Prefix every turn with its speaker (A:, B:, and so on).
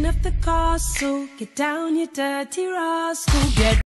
A: of the castle. Get down, you dirty rascal. Get